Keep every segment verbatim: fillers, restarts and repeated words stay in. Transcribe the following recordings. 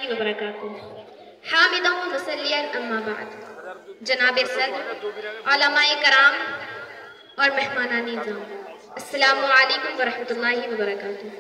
وبرکاتہ۔ حامداً و مسلیاً اما بعد، جناب صدر، علماء کرام اور مہمانان نظام، السلام علیکم ورحمۃ اللہ وبرکاتہ۔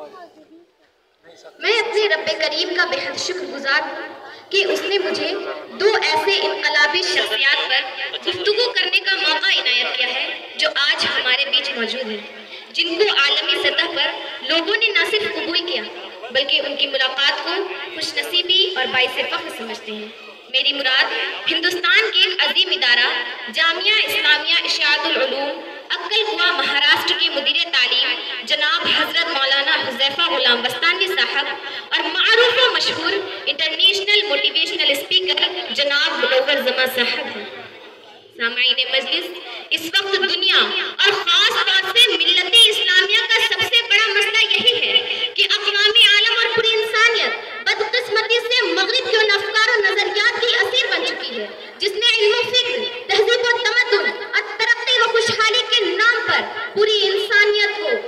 میں اپنے رب کریم کا بے حد شکر گزار ہوں کہ اس نے مجھے دو ایسے انقلابی شخصیات پر گفتگو کرنے کا موقع عنایت کیا ہے جو آج ہمارے بیچ موجود ہیں، جن کو عالمی سطح پر لوگوں نے نہ صرف قبول کیا بلکہ ان کی ملاقات کو خوش نصیبی اور باعث فخر سمجھتے ہیں۔ میری مراد ہندوستان کے ایک عظیم ادارہ جامعہ اسلامیہ اشاعت العلوم اکل کوا مہاراشٹر کے مدیر تعلیم جناب حضرت مولانا حذیفہ غلام بستانی صاحب اور معروف و مشہور انٹرنیشنل موٹیویشنل اسپیکر جناب منور زماں صاحب ہیں۔ سامعین مجلس، اس وقت دنیا اور خاص طور سے ملت اسلامیہ کا سب سے بڑا مسئلہ یہی ہے کہ اقوام عالم اور پوری انسانیت بدقسمتی سے مغرب کے ان افکار و نظریات کی اسیر بن چکی ہے جس نے علم و فکر، تہذیب و تمدن اور ترقی و خوشحالی کے نام پر پوری انسانیت کو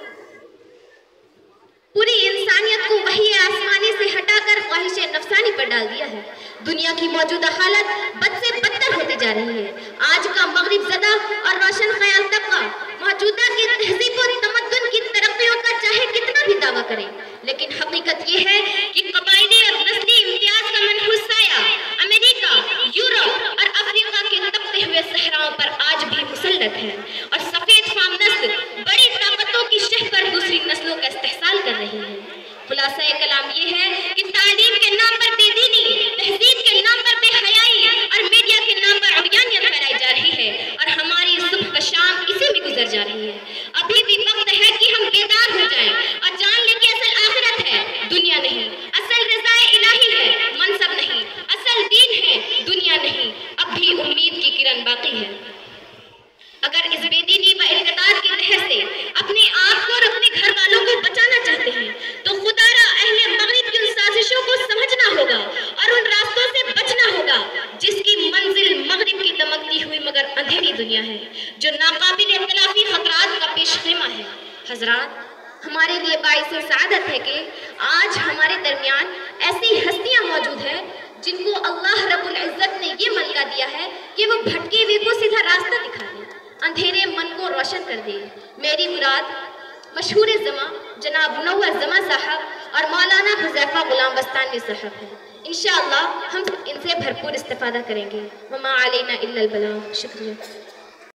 پوری انسانیت کو وحی آسمانی سے ہٹا کر خواہش نفسانی پر ڈال دیا ہے۔ دنیا کی موجودہ حالت بد سے بدتر ہوتی جا رہی ہے۔ آج کا مغرب زدہ اور روشن خیال طبقہ موجودہ کی تہذیب و تمدن کی ترقیوں کا چاہے کتنا بھی دعویٰ کرے، لیکن حقیقت یہ ہے کہ قبائلی اور نسلی امتیاز کا منحوس سایہ امریکہ، یورپ اور افریقہ کے تپتے ہوئے صحراؤں پر آج بھی مسلط ہے اور سفید فام نسل بڑی طاقتوں کی شہ پر دوسری نسلوں کا استحصال کر رہی ہے۔ خلاصہ کلام یہ ہے کہ تعلیم کے نام پر بے دینی، تہذیب کے نام پر بے حیائی اور میڈیا کے نام پر عریانیت پھیلائی جا رہی ہے اور ہماری صبح و شام اسی میں گزر جا رہی ہے۔ ابھی بھی وقت ہے کہ ہم بیدار ہو جائیں اور جان لیں کہ اصل آخرت ہے، دنیا نہیں، اصل رضا الہی ہے، منصب نہیں، اصل دین ہے، دنیا نہیں۔ اب بھی امید کی کرن باقی ہے۔ اگر اس بے دینی و ارتداد کے لہر سے اپنے آپ کو اور اپنے گھر والوں کو بچانا چاہتے ہیں تو خدا را اہل مغرب کی ان سازشوں کو سمجھنا ہوگا اور ان راستوں سے بچنا ہوگا جس کی منزل مغرب کی دمکتی ہوئی مگر اندھیری دنیا ہے، جو ناقابل اختلافی خطرات کا پیش خیمہ ہے۔ حضرات، ہمارے لیے باعث سعادت ہے کہ آج ہمارے درمیان ایسی ہستیاں موجود ہیں جن کو اللہ رب العزت نے یہ ملکہ دیا ہے کہ وہ بھٹکے ہوئے کو سیدھا راستہ دکھا دے، اندھیرے من کو روشن کر دے۔ میری مراد مشہور زماں جناب منور زماں صاحب اور مولانا حذیفہ غلام بستانی صاحب ہیں۔ انشاءاللہ ہم ان سے بھرپور استفادہ کریں گے۔ وما علینا الا البلاغ۔ شکریہ۔